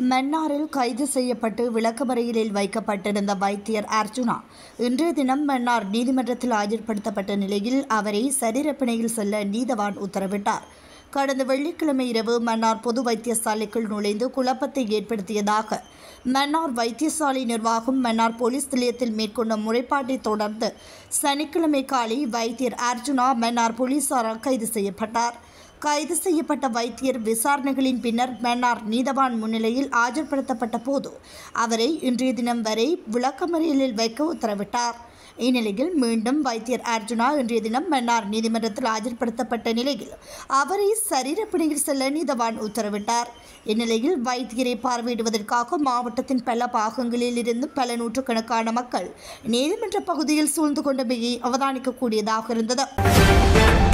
மன்னாரில் கைது செய்யப்பட்டு விளக்கமறியலில் வைக்கப்பட்டிருந்த வைத்தியர் அர்ஜுனா இன்றைய தினம் மன்னார் நீதிமன்றத்தில் ஆஜர்படுத்தப்பட்ட நிலையில் அவரை சரீரப்பிணையில் செல்ல நீதவான் உத்தரவிட்டார். கடந்த வெள்ளிக்கிழமை இரவு மன்னார் பொது வைத்தியசாலைக்குள் நுழைந்து குழப்பத்தை ஏற்படுத்தியதாக மன்னார் வைத்தியசாலை நிர்வாகம் மன்னார் போலீஸ் நிலையத்தில் மேற்கொண்ட முறைப்பாட்டை தொடர்ந்து சனிக்கிழமை காலை வைத்தியர் அர்ஜுனா மன்னார் போலீசாரால் கைது செய்யப்பட்டார். கைது செய்யப்பட்ட வைத்தியர் விசாரணைகளின் பின்னர் மன்னார் நீதவான் முன்னிலையில் ஆஜர்படுத்தப்பட்ட போது அவரை இன்றைய தினம் வரை விளக்கமறியலில் வைக்க உத்தரவிட்டார். இந்நிலையில் மீண்டும் வைத்தியர் அர்ஜுனா இன்றைய தினம் மன்னார் நீதிமன்றத்தில் ஆஜர்படுத்தப்பட்ட நிலையில் அவரை சரீரப்பிணையில் செல்ல நீதவான் உத்தரவிட்டார். இந்நிலையில் வைத்தியரை பார்வையிடுவதற்காக மாவட்டத்தின் பல பாகங்களில் இருந்து பல நூற்றுக்கணக்கான மக்கள் நீதிமன்ற பகுதியில் சூழ்ந்து கொண்டமையை அவதானிக்கக்கூடியதாக இருந்தது.